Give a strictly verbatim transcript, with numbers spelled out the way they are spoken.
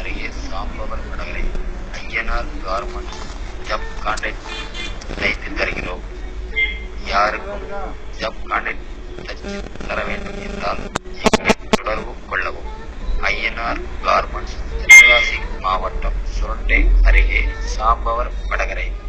அருகே Sambavar Vadakarai Ayyanar garments job contract தைத்து தருகிறோம். யாருக்கும் ஜப் கான்ட்ராக்ட் தச்சு தர வேண்டும் என்றால் எங்களை தொடர்பு கொள்ளவும். ஐயனார் கார்மெண்ட்ஸ் தென்காசி மாவட்டம் சுரண்டை அருகே சாம்பவர் வடகரை.